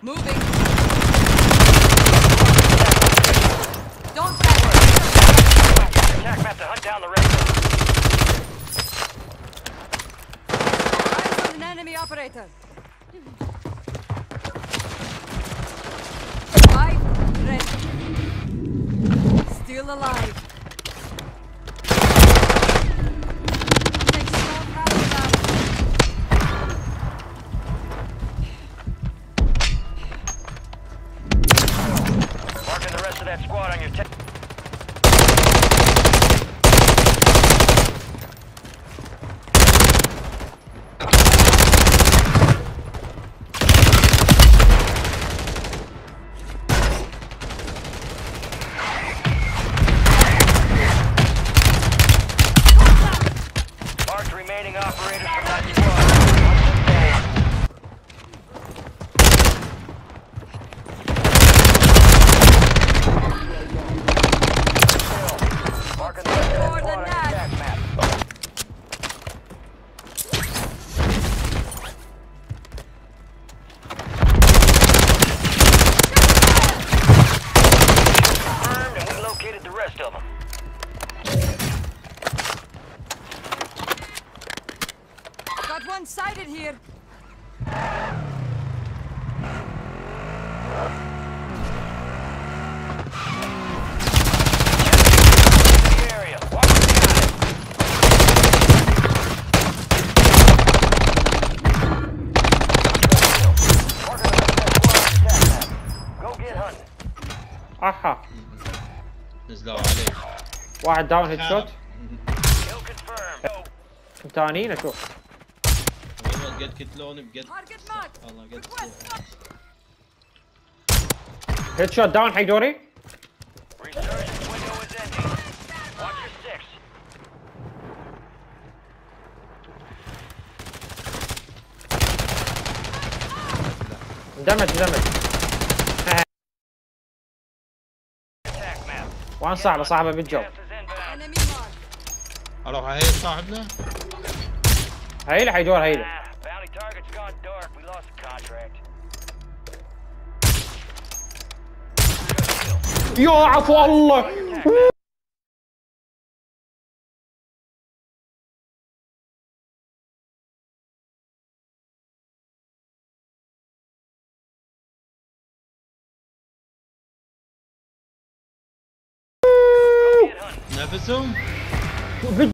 Moving. Don't back. Attack map to hunt down the rest. Eyes on an enemy operator. 5 ready. Still alive. Takes no power down. Marking the rest of that squad on your marked remaining operators from that squad. Marking the rest of that squad on your attack map. Confirmed, and we located the rest of them. Got one sighted here. The area. Walk down it. Marking the rest of that squad on your attack map. Go get hunting. اها نزلوا عليه. واحد داون هيد شوت. Kill confirmed. ثانيين اشوف. والله قد قتلوني بقد. Target marked. والله قد هيد شوت داون حق دوري. Resurgence window is ending. Watch your six. دمج Attack map. وان صاحبه بالجو. Gas is inbound. Enemy marked. اروح هاي صاحبنا. هيله حيدور هيله. Bounty target's gone dark. We lost the contract. يا عفو الله. Attack map. Go get hunting. نفسهم.